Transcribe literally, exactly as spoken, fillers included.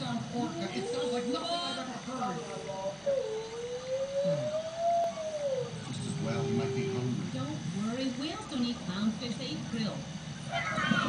sound orca. It sounds like nothing I've ever heard. Just as well, he might be hungry. Don't worry, whales don't eat clownfish, they eat krill.